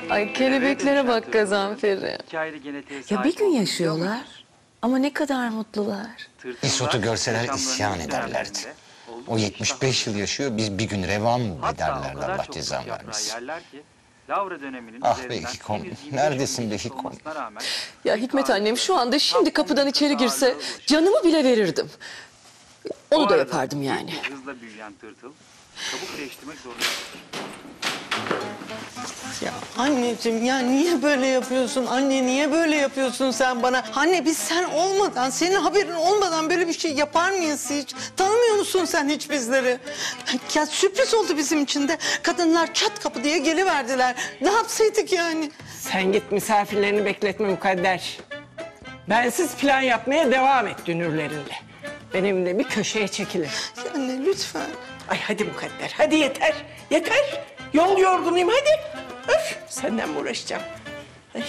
Ay kelebeklere bak Gazanfer'i. Ya bir gün yaşıyorlar ama ne kadar mutlular. İsot'u görseler isyan ederlerdi. O 75 yıl yaşıyor, biz bir gün reva mı ederlerdi, Allah ceza vermesin. Ah be Hikom, neredesin be Hikom? Ya Hikmet annem şu anda şimdi kapıdan içeri girse canımı bile verirdim. Onu da yapardım yani. Hızla büyüyen tırtıl kabuk değiştirmek zorunda. Ya anneciğim ya niye böyle yapıyorsun? Anne niye böyle yapıyorsun sen bana? Anne biz sen olmadan, senin haberin olmadan böyle bir şey yapar mıyız hiç? Tanımıyor musun sen hiç bizleri? Ya sürpriz oldu bizim için de. Kadınlar çat kapı diye geliverdiler. Ne yapsaydık yani? Sen git misafirlerini bekletme Mukadder. Bensiz plan yapmaya devam et dünürlerinde. Benim de bir köşeye çekilir. Ya anne lütfen. Ay hadi Mukadder, hadi yeter, yeter. Yol yorgunuyum, hadi. Öf, senden mi uğraşacağım? Ay.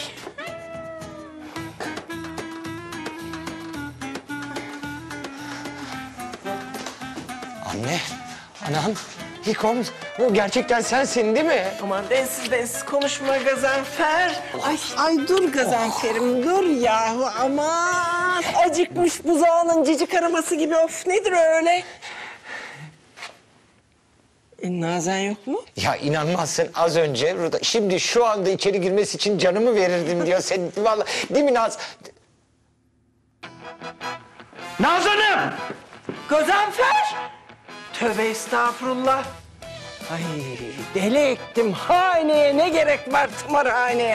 Anne, anam, Hikom, bu gerçekten sensin değil mi? Aman densiz konuşma Gazanfer. Ay dur Gazanfer'im, dur yahu aman. Acıkmış buzağının cicik araması gibi, of nedir öyle? Nazan yok mu? Ya inanmazsın, az önce burada, şimdi şu anda içeri girmesi için canımı verirdim diyor. Sen vallahi değil mi Nazan'ım! Gazanfer! Tövbe estağfurullah. Ay deli ettim haneye, ne gerek var tımarhaneye?